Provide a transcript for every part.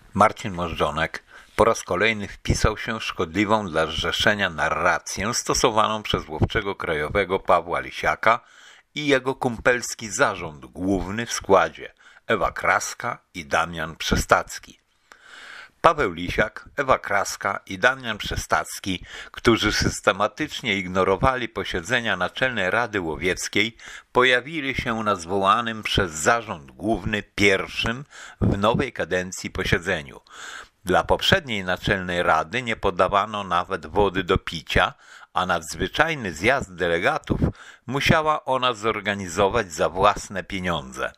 Marcin Możdżonek po raz kolejny wpisał się w szkodliwą dla zrzeszenia narrację stosowaną przez łowczego krajowego Pawła Lisiaka i jego kumpelski zarząd główny w składzie Ewa Kraska i Damian Przestacki. Paweł Lisiak, Ewa Kraska i Damian Przestacki, którzy systematycznie ignorowali posiedzenia Naczelnej Rady Łowieckiej, pojawili się na zwołanym przez zarząd główny pierwszym w nowej kadencji posiedzeniu. Dla poprzedniej Naczelnej Rady nie podawano nawet wody do picia, a nadzwyczajny zjazd delegatów musiała ona zorganizować za własne pieniądze.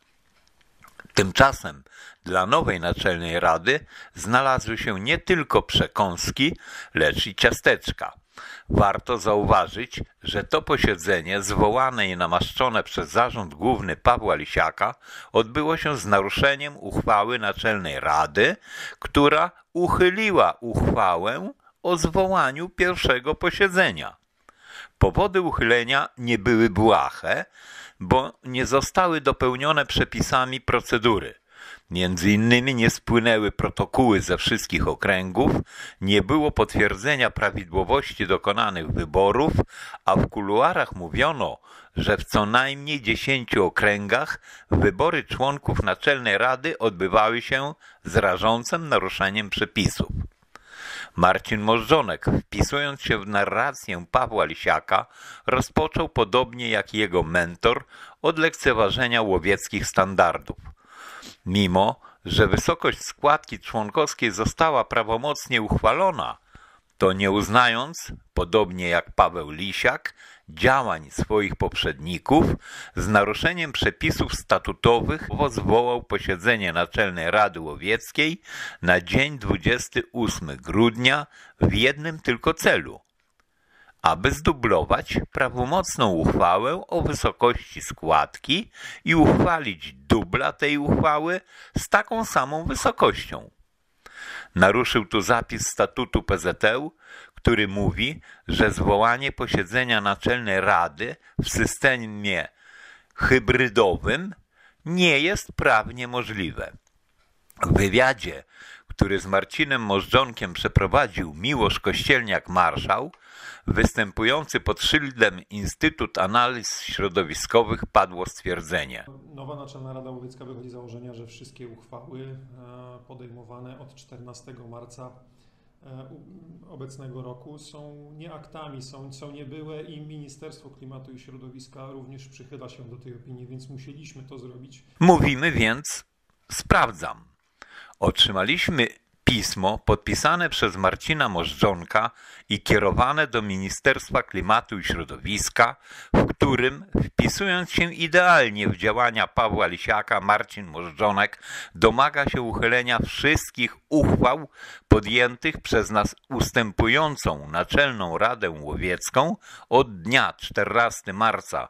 Tymczasem dla nowej Naczelnej Rady znalazły się nie tylko przekąski, lecz i ciasteczka. Warto zauważyć, że to posiedzenie zwołane i namaszczone przez zarząd główny Pawła Lisiaka odbyło się z naruszeniem uchwały Naczelnej Rady, która uchyliła uchwałę o zwołaniu pierwszego posiedzenia. Powody uchylenia nie były błahe, bo nie zostały dopełnione przepisami procedury. Między innymi nie spłynęły protokoły ze wszystkich okręgów, nie było potwierdzenia prawidłowości dokonanych wyborów, a w kuluarach mówiono, że w co najmniej 10 okręgach wybory członków Naczelnej Rady odbywały się z rażącym naruszeniem przepisów. Marcin Możdżonek, wpisując się w narrację Pawła Lisiaka, rozpoczął podobnie jak jego mentor od lekceważenia łowieckich standardów. Mimo że wysokość składki członkowskiej została prawomocnie uchwalona, to nie uznając, podobnie jak Paweł Lisiak, działań swoich poprzedników, z naruszeniem przepisów statutowych zwołał posiedzenie Naczelnej Rady Łowieckiej na dzień 28 grudnia w jednym tylko celu, aby zdublować prawomocną uchwałę o wysokości składki i uchwalić dubla tej uchwały z taką samą wysokością. Naruszył tu zapis statutu PZŁ, który mówi, że zwołanie posiedzenia Naczelnej Rady w systemie hybrydowym nie jest prawnie możliwe. W wywiadzie, który z Marcinem Możdżonkiem przeprowadził Miłosz Kościelniak-Marszał, występujący pod szyldem Instytut Analiz Środowiskowych, padło stwierdzenie. Nowa Naczelna Rada Łowiecka wychodzi z założenia, że wszystkie uchwały podejmowane od 14 marca obecnego roku są nie aktami, są niebyłe i Ministerstwo Klimatu i Środowiska również przychyla się do tej opinii, więc musieliśmy to zrobić. Mówimy więc, sprawdzam. Otrzymaliśmy pismo podpisane przez Marcina Możdżonka i kierowane do Ministerstwa Klimatu i Środowiska, w którym, wpisując się idealnie w działania Pawła Lisiaka, Marcin Możdżonek domaga się uchylenia wszystkich uchwał podjętych przez nas ustępującą Naczelną Radę Łowiecką od dnia 14 marca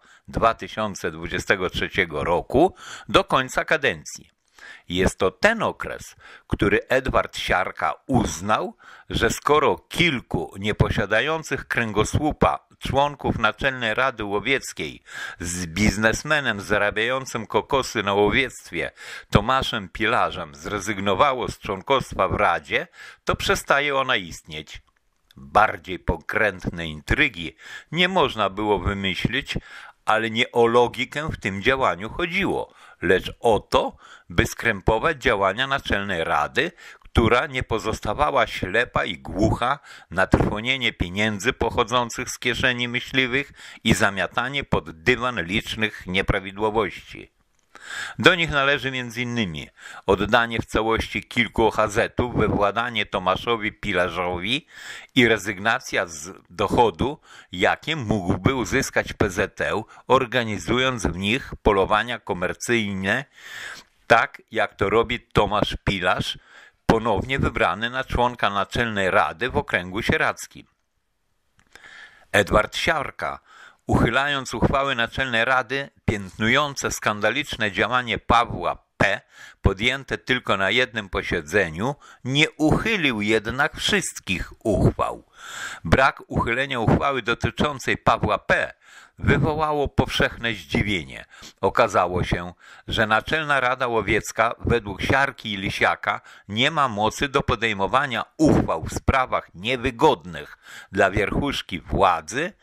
2023 roku do końca kadencji. Jest to ten okres, który Edward Siarka uznał, że skoro kilku nieposiadających kręgosłupa członków Naczelnej Rady Łowieckiej z biznesmenem zarabiającym kokosy na łowiectwie Tomaszem Pilarzem zrezygnowało z członkostwa w Radzie, to przestaje ona istnieć. Bardziej pokrętne intrygi nie można było wymyślić, ale nie o logikę w tym działaniu chodziło, lecz o to, by skrępować działania Naczelnej Rady, która nie pozostawała ślepa i głucha na trwonienie pieniędzy pochodzących z kieszeni myśliwych i zamiatanie pod dywan licznych nieprawidłowości. Do nich należy m.in. oddanie w całości kilku OHZ-ów we władanie Tomaszowi Pilarzowi i rezygnacja z dochodu, jakie mógłby uzyskać PZŁ, organizując w nich polowania komercyjne, tak jak to robi Tomasz Pilarz, ponownie wybrany na członka Naczelnej Rady w okręgu sieradzkim. Edward Siarka, uchylając uchwały Naczelnej Rady piętnujące skandaliczne działanie Pawła P. podjęte tylko na jednym posiedzeniu, nie uchylił jednak wszystkich uchwał. Brak uchylenia uchwały dotyczącej Pawła P. wywołało powszechne zdziwienie. Okazało się, że Naczelna Rada Łowiecka według Siarki i Lisiaka nie ma mocy do podejmowania uchwał w sprawach niewygodnych dla wierchuszki władzy,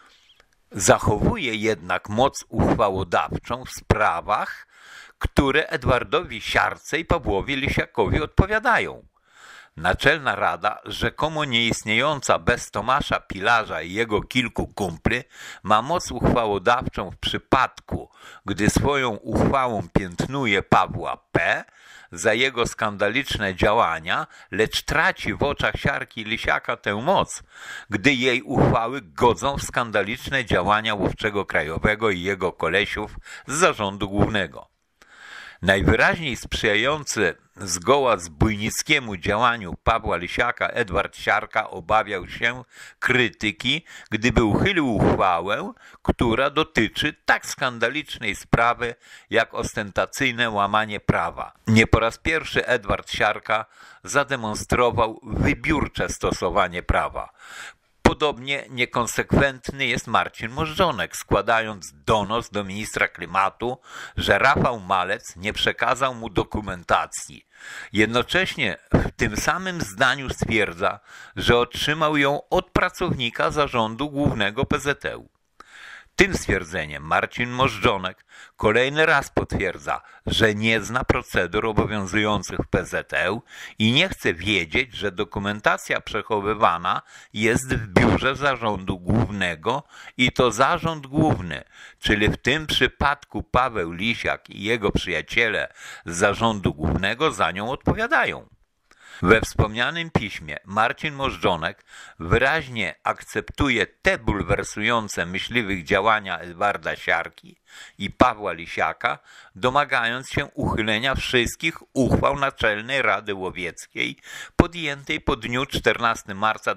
zachowuje jednak moc uchwałodawczą w sprawach, które Edwardowi Siarce i Pawłowi Lisiakowi odpowiadają. Naczelna Rada, rzekomo nieistniejąca bez Tomasza Pilarza i jego kilku kumpli, ma moc uchwałodawczą w przypadku, gdy swoją uchwałą piętnuje Pawła P. za jego skandaliczne działania, lecz traci w oczach Siarki i Lisiaka tę moc, gdy jej uchwały godzą w skandaliczne działania Łowczego Krajowego i jego kolesiów z zarządu głównego. Najwyraźniej sprzyjający zgoła zbójnickiemu działaniu Pawła Lisiaka Edward Siarka obawiał się krytyki, gdyby uchylił uchwałę, która dotyczy tak skandalicznej sprawy jak ostentacyjne łamanie prawa. Nie po raz pierwszy Edward Siarka zademonstrował wybiórcze stosowanie prawa. Podobnie niekonsekwentny jest Marcin Możdżonek, składając donos do ministra klimatu, że Rafał Malec nie przekazał mu dokumentacji. Jednocześnie w tym samym zdaniu stwierdza, że otrzymał ją od pracownika zarządu głównego PZŁ. Tym stwierdzeniem Marcin Możdżonek kolejny raz potwierdza, że nie zna procedur obowiązujących w PZŁ i nie chce wiedzieć, że dokumentacja przechowywana jest w biurze zarządu głównego i to zarząd główny, czyli w tym przypadku Paweł Lisiak i jego przyjaciele z zarządu głównego za nią odpowiadają. We wspomnianym piśmie Marcin Możdżonek wyraźnie akceptuje te bulwersujące myśliwych działania Edwarda Siarki i Pawła Lisiaka, domagając się uchylenia wszystkich uchwał Naczelnej Rady Łowieckiej podjętej po dniu 14 marca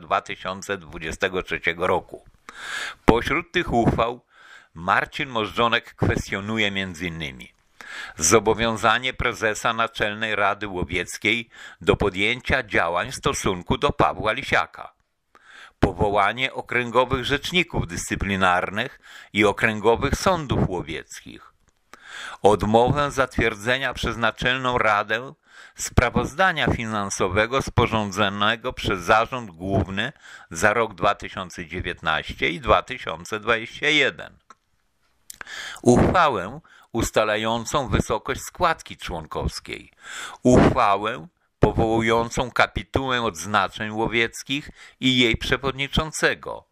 2023 roku. Pośród tych uchwał Marcin Możdżonek kwestionuje m.in. zobowiązanie prezesa Naczelnej Rady Łowieckiej do podjęcia działań w stosunku do Pawła Lisiaka, powołanie okręgowych rzeczników dyscyplinarnych i okręgowych sądów łowieckich, odmowę zatwierdzenia przez Naczelną Radę sprawozdania finansowego sporządzonego przez Zarząd Główny za rok 2019 i 2021, uchwałę ustalającą wysokość składki członkowskiej, uchwałę powołującą kapitułę odznaczeń łowieckich i jej przewodniczącego,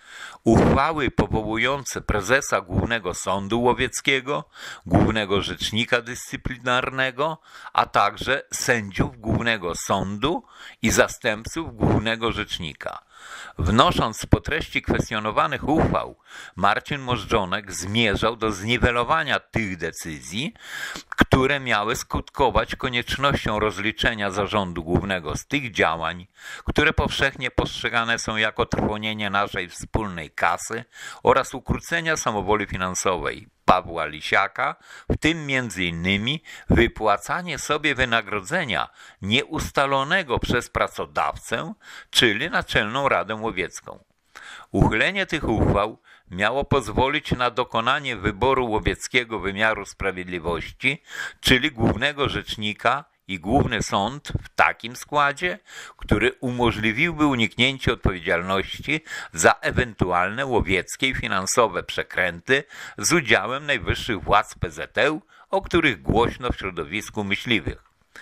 uchwały powołujące prezesa Głównego Sądu Łowieckiego, Głównego Rzecznika Dyscyplinarnego, a także sędziów Głównego Sądu i zastępców Głównego Rzecznika. Wnosząc po treści kwestionowanych uchwał, Marcin Możdżonek zmierzał do zniwelowania tych decyzji, które miały skutkować koniecznością rozliczenia zarządu głównego z tych działań, które powszechnie postrzegane są jako trwonienie naszej wspólnej kasy oraz ukrócenia samowoli finansowej Pawła Lisiaka, w tym m.in. wypłacanie sobie wynagrodzenia nieustalonego przez pracodawcę, czyli Naczelną Radę Łowiecką. Uchylenie tych uchwał miało pozwolić na dokonanie wyboru łowieckiego wymiaru sprawiedliwości, czyli głównego rzecznika i główny sąd w takim składzie, który umożliwiłby uniknięcie odpowiedzialności za ewentualne łowieckie i finansowe przekręty z udziałem najwyższych władz PZŁ, o których głośno w środowisku myśliwych.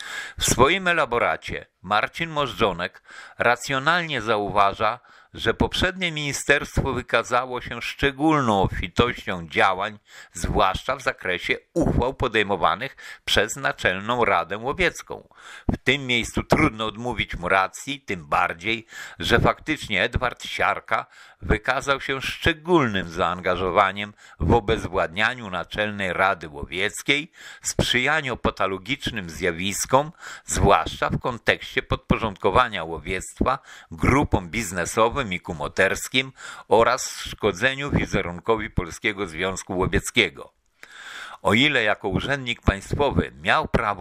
W swoim elaboracie Marcin Możdżonek racjonalnie zauważa, że poprzednie ministerstwo wykazało się szczególną obfitością działań, zwłaszcza w zakresie uchwał podejmowanych przez Naczelną Radę Łowiecką. W tym miejscu trudno odmówić mu racji, tym bardziej, że faktycznie Edward Siarka wykazał się szczególnym zaangażowaniem w obezwładnianiu Naczelnej Rady Łowieckiej, sprzyjaniu patologicznym zjawiskom, zwłaszcza w kontekście podporządkowania łowiectwa grupom biznesowym i kumoterskim oraz szkodzeniu wizerunkowi Polskiego Związku Łowieckiego. O ile jako urzędnik państwowy miał prawo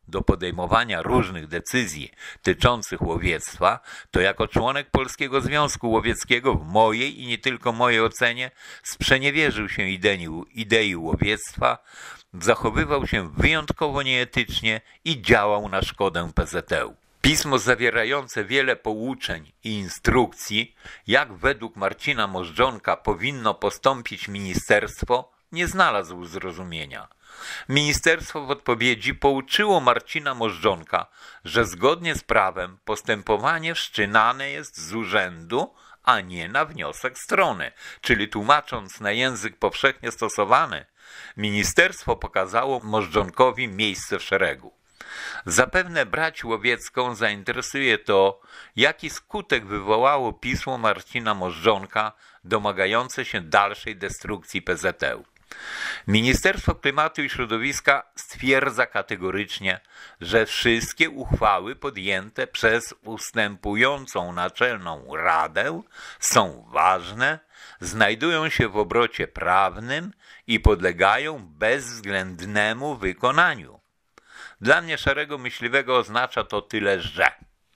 do podejmowania różnych decyzji tyczących łowiectwa, to jako członek Polskiego Związku Łowieckiego w mojej i nie tylko mojej ocenie sprzeniewierzył się idei łowiectwa, zachowywał się wyjątkowo nieetycznie i działał na szkodę PZŁ. Pismo zawierające wiele pouczeń i instrukcji, jak według Marcina Możdżonka powinno postąpić ministerstwo, nie znalazł zrozumienia. Ministerstwo w odpowiedzi pouczyło Marcina Możdżonka, że zgodnie z prawem postępowanie wszczynane jest z urzędu, a nie na wniosek strony, czyli tłumacząc na język powszechnie stosowany, ministerstwo pokazało Możdżonkowi miejsce w szeregu. Zapewne brać łowiecką zainteresuje to, jaki skutek wywołało pismo Marcina Możdżonka domagające się dalszej destrukcji PZŁ. Ministerstwo Klimatu i Środowiska stwierdza kategorycznie, że wszystkie uchwały podjęte przez ustępującą Naczelną Radę są ważne, znajdują się w obrocie prawnym i podlegają bezwzględnemu wykonaniu. Dla mnie szarego myśliwego oznacza to tyle, że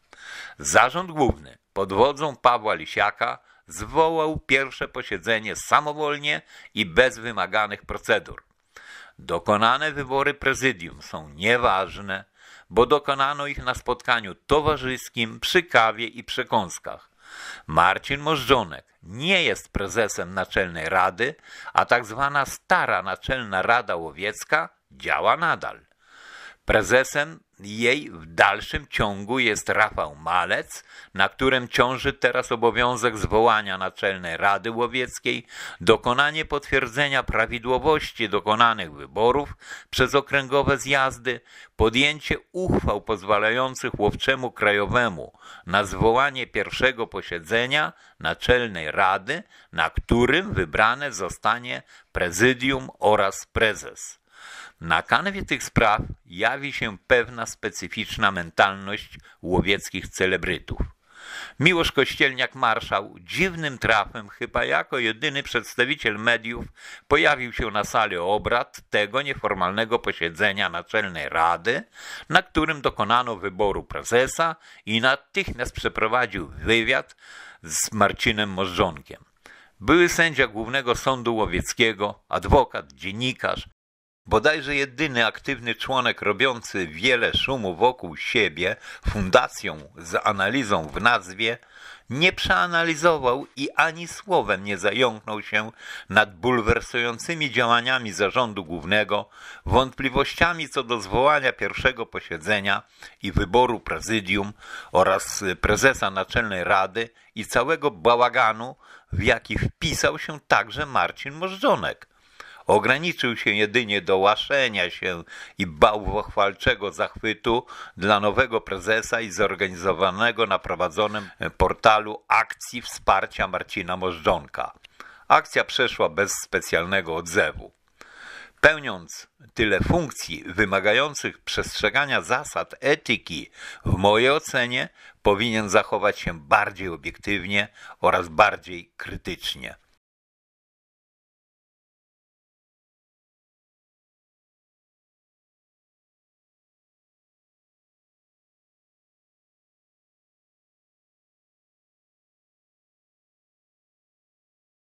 Zarząd Główny pod wodzą Pawła Lisiaka zwołał pierwsze posiedzenie samowolnie i bez wymaganych procedur. Dokonane wybory prezydium są nieważne, bo dokonano ich na spotkaniu towarzyskim przy kawie i przekąskach. Marcin Możdżonek nie jest prezesem Naczelnej Rady, a tak zwana stara Naczelna Rada Łowiecka działa nadal. Prezesem jej w dalszym ciągu jest Rafał Malec, na którym ciąży teraz obowiązek zwołania Naczelnej Rady Łowieckiej, dokonanie potwierdzenia prawidłowości dokonanych wyborów przez okręgowe zjazdy, podjęcie uchwał pozwalających Łowczemu Krajowemu na zwołanie pierwszego posiedzenia Naczelnej Rady, na którym wybrane zostanie prezydium oraz prezes. Na kanwie tych spraw jawi się pewna specyficzna mentalność łowieckich celebrytów. Miłosz Kościelniak-marszał dziwnym trafem, chyba jako jedyny przedstawiciel mediów, pojawił się na sali obrad tego nieformalnego posiedzenia Naczelnej Rady, na którym dokonano wyboru prezesa i natychmiast przeprowadził wywiad z Marcinem Możdżonkiem. Były sędzia Głównego Sądu Łowieckiego, adwokat, dziennikarz, bodajże jedyny aktywny członek robiący wiele szumu wokół siebie fundacją z analizą w nazwie, nie przeanalizował i ani słowem nie zająknął się nad bulwersującymi działaniami Zarządu Głównego, wątpliwościami co do zwołania pierwszego posiedzenia i wyboru prezydium oraz prezesa Naczelnej Rady i całego bałaganu, w jaki wpisał się także Marcin Możdżonek. Ograniczył się jedynie do łaszenia się i bałwochwalczego zachwytu dla nowego prezesa i zorganizowanego na prowadzonym portalu akcji wsparcia Marcina Możdżonka. Akcja przeszła bez specjalnego odzewu. Pełniąc tyle funkcji wymagających przestrzegania zasad etyki, w mojej ocenie powinien zachować się bardziej obiektywnie oraz bardziej krytycznie.